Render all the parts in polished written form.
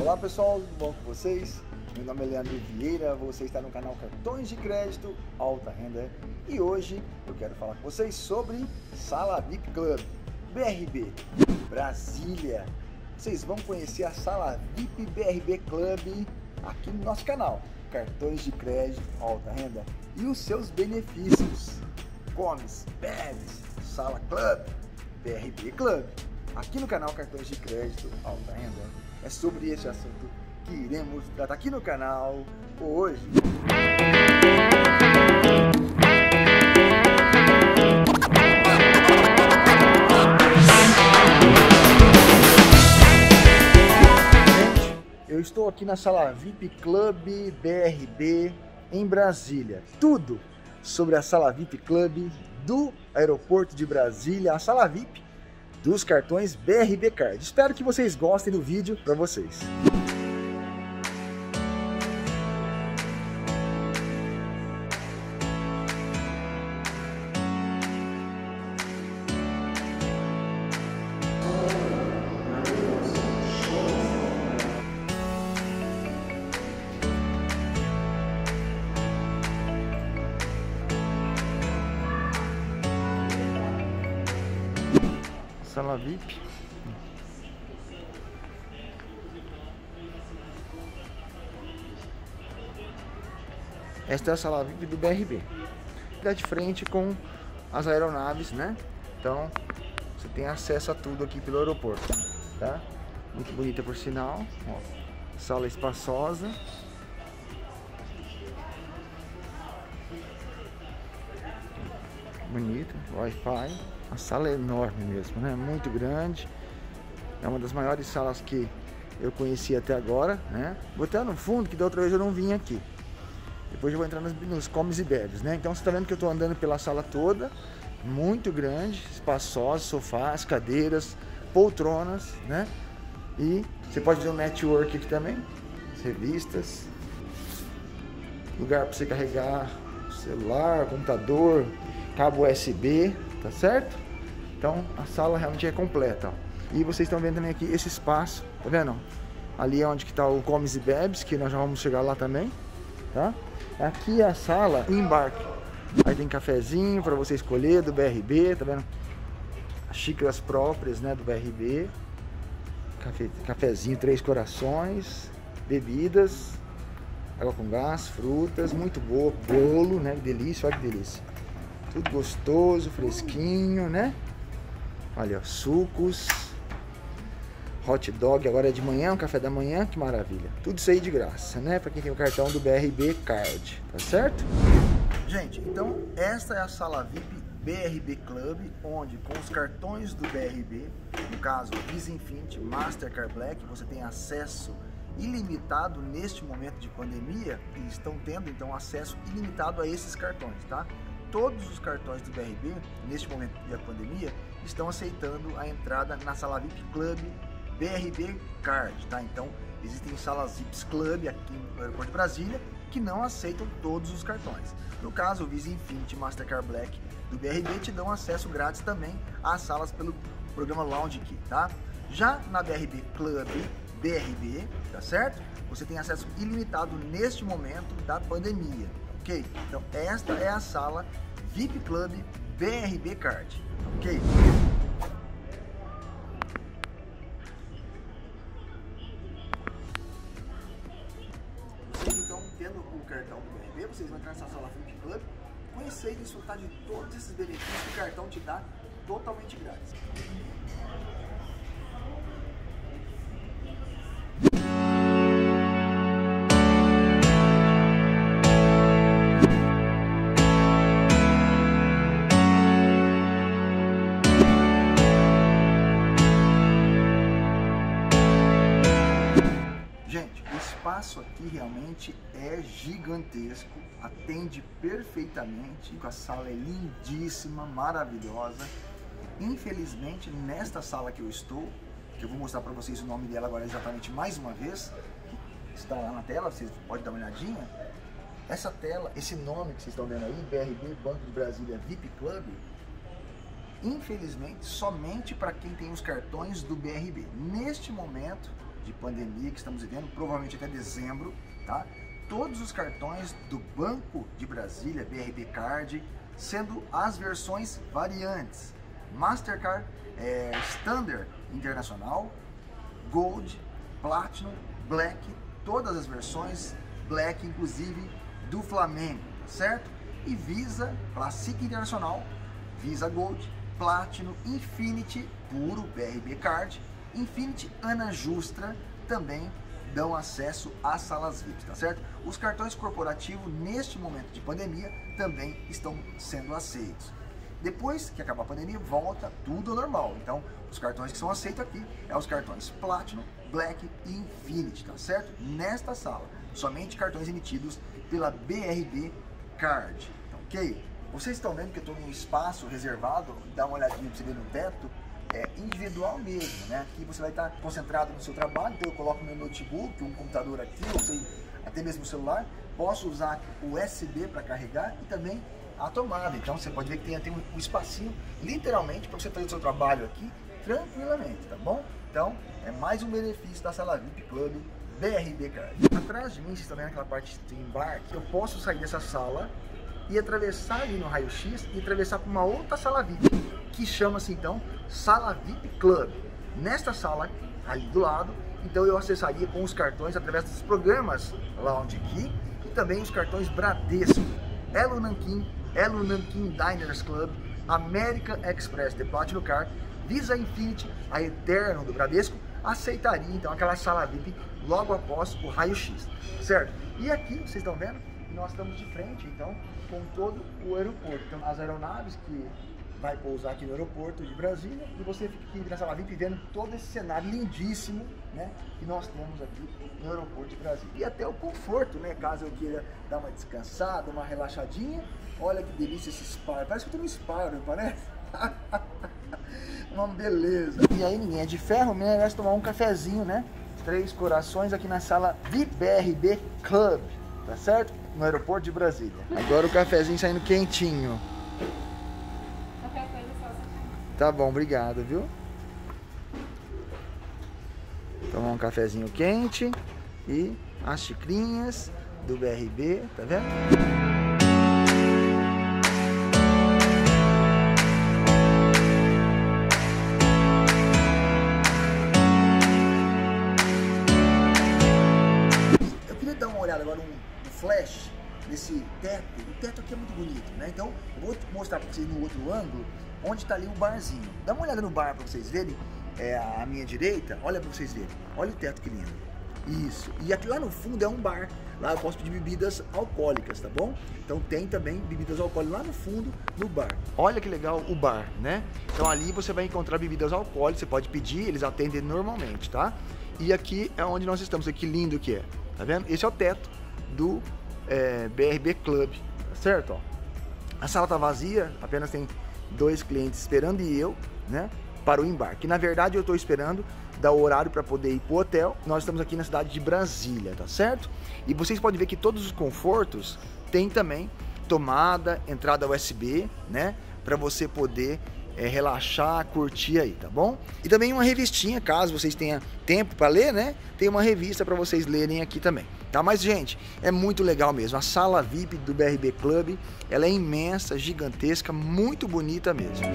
Olá pessoal, tudo bom com vocês? Meu nome é Leandro Vieira, você está no canal Cartões de Crédito Alta Renda e hoje eu quero falar com vocês sobre Sala VIP Club BRB Brasília. Vocês vão conhecer a Sala VIP BRB Club aqui no nosso canal Cartões de Crédito Alta Renda e os seus benefícios. Comes, bebes, Sala Club BRB Club. Aqui no canal Cartões de Crédito Alta Renda é sobre esse assunto que iremos tratar aqui no canal hoje. Eu estou aqui na Sala VIP Club BRB em Brasília. Tudo sobre a Sala VIP Club do aeroporto de Brasília, a Sala VIP dos cartões BRB Card. Espero que vocês gostem do vídeo para vocês. Sala VIP. Esta é a sala VIP do BRB. Dá de frente com as aeronaves, né? Então você tem acesso a tudo aqui pelo aeroporto, tá? Muito bonita por sinal. Ó, sala espaçosa. Bonito, Wi-Fi. A sala é enorme mesmo, né? Muito grande. É uma das maiores salas que eu conheci até agora, né? Vou até no fundo, que da outra vez eu não vim aqui. Depois eu vou entrar nos comes e bebes, né? Então você tá vendo que eu tô andando pela sala toda. Muito grande, espaçosa, sofás, cadeiras, poltronas, né? E você pode ver um network aqui também. Revistas. Lugar para você carregar celular, computador, cabo USB, tá certo? Então a sala realmente é completa, ó. E vocês estão vendo também aqui esse espaço, tá vendo? Ali é onde que tá o comes e bebes, que nós já vamos chegar lá também, tá? Aqui é a sala embarque. Aí tem cafezinho para você escolher do BRB, tá vendo? As xícaras próprias, né, do BRB. Cafezinho 3 corações, bebidas, água com gás, frutas, muito boa, bolo, né? Que delícia, olha que delícia. Tudo gostoso, fresquinho, né? Olha, sucos, hot dog, agora é de manhã, um café da manhã, que maravilha. Tudo isso aí de graça, né? Para quem tem o cartão do BRB Card, tá certo? Gente, então esta é a Sala VIP BRB Club, onde com os cartões do BRB, no caso Visa Infinity, Mastercard Black, você tem acesso ilimitado neste momento de pandemia e estão tendo então acesso ilimitado a esses cartões, tá? Todos os cartões do BRB, neste momento da pandemia, estão aceitando a entrada na Sala VIP Club BRB Card, tá? Então, existem salas VIPs Club aqui no aeroporto de Brasília que não aceitam todos os cartões. No caso, o Visa Infinity Mastercard Black do BRB te dão acesso grátis também às salas pelo programa Lounge Key, tá? Já na BRB Club BRB, tá certo? Você tem acesso ilimitado neste momento da pandemia. Ok? Então esta é a sala VIP Club BRB Card, ok? Vocês então, tendo o cartão do BRB, vocês vão entrar nessa sala VIP Club, conhecer e desfrutar de todos esses benefícios que o cartão te dá totalmente grátis. Gente, o espaço aqui realmente é gigantesco, atende perfeitamente, a sala é lindíssima, maravilhosa. Infelizmente, nesta sala que eu estou, que eu vou mostrar para vocês o nome dela agora exatamente mais uma vez, está lá na tela, vocês podem dar uma olhadinha. Essa tela, esse nome que vocês estão vendo aí, BRB Banco de Brasília VIP Club, infelizmente, somente para quem tem os cartões do BRB. Neste momento, de pandemia que estamos vivendo, provavelmente até dezembro, tá? Todos os cartões do Banco de Brasília, BRB Card, sendo as versões variantes, Mastercard, Standard Internacional, Gold, Platinum, Black, todas as versões, Black inclusive do Flamengo, certo? E Visa, Classic Internacional, Visa Gold, Platinum, Infinity, puro BRB Card, Infinity Ana Justra também dão acesso às salas VIP, tá certo? Os cartões corporativos, neste momento de pandemia, também estão sendo aceitos. Depois que acabar a pandemia, volta tudo ao normal. Então, os cartões que são aceitos aqui é os cartões Platinum, Black e Infinity, tá certo? Nesta sala, somente cartões emitidos pela BRB Card, tá ok? Vocês estão vendo que eu estou num espaço reservado, dá uma olhadinha para você ver no teto, individual mesmo, né? Aqui você vai estar concentrado no seu trabalho, então eu coloco meu notebook, um computador aqui, ou seja, até mesmo o celular, posso usar o USB para carregar e também a tomada. Então você pode ver que tem um espacinho, literalmente, para você fazer o seu trabalho aqui tranquilamente, tá bom? Então é mais um benefício da Sala VIP Club BRB Card. Atrás de mim, vocês estão vendo aquela parte de embarque, eu posso sair dessa sala e atravessar ali no raio-x e atravessar para uma outra sala VIP, que chama-se então Sala VIP Club. Nesta sala, ali do lado, então eu acessaria com os cartões através dos programas Lounge Key e também os cartões Bradesco, Elo Nanquim Diners Club, American Express The Platinum Card, Visa Infinity, a Eterno do Bradesco, aceitaria então aquela sala VIP logo após o raio-x, certo? E aqui, vocês estão vendo, nós estamos de frente então com todo o aeroporto. Então, as aeronaves que vai pousar aqui no aeroporto de Brasília e você fica aqui na sala VIP vendo todo esse cenário lindíssimo, né, que nós temos aqui no aeroporto de Brasília. E até o conforto, né, caso eu queira dar uma descansada, uma relaxadinha. Olha que delícia esse Spar, parece que eu tô no Spar, não parece? Uma beleza. E aí, ninguém é de ferro, merece tomar um cafezinho, né? 3 corações aqui na sala VIP BRB Club, tá certo? No aeroporto de Brasília. Agora o cafezinho saindo quentinho. Tá bom, obrigado, viu? Tomar um cafezinho quente e as xicrinhas do BRB, tá vendo? Eu queria dar uma olhada agora no flash desse teto. O teto aqui é muito bonito, né? Então eu vou mostrar para vocês no outro ângulo onde está ali o barzinho. Dá uma olhada no bar para vocês verem, à minha direita, olha para vocês verem, olha o teto que lindo. Isso, e aqui lá no fundo é um bar, lá eu posso pedir bebidas alcoólicas, tá bom? Então tem também bebidas alcoólicas lá no fundo, no bar. Olha que legal o bar, né? Então ali você vai encontrar bebidas alcoólicas, você pode pedir, eles atendem normalmente, tá? E aqui é onde nós estamos, que lindo que é, tá vendo? Esse é o teto do BRB Club, tá certo? Ó. A sala tá vazia, apenas tem 2 clientes esperando e eu, né, para o embarque. Na verdade eu estou esperando dar o horário para poder ir para o hotel. Nós estamos aqui na cidade de Brasília, tá certo? E vocês podem ver que todos os confortos tem também tomada, entrada USB, né, para você poder relaxar, curtir aí, tá bom? E também uma revistinha, caso vocês tenham tempo para ler, né? Tem uma revista para vocês lerem aqui também, tá? Mas, gente, é muito legal mesmo. A sala VIP do BRB Club, ela é imensa, gigantesca, muito bonita mesmo.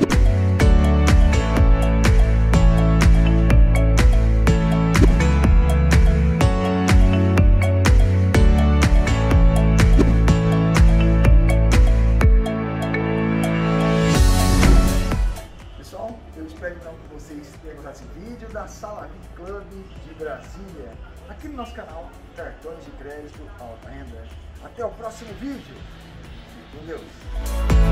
Vídeo da Sala VIP Club de Brasília, aqui no nosso canal Cartões de Crédito Alta Renda. Até o próximo vídeo. Fique com Deus.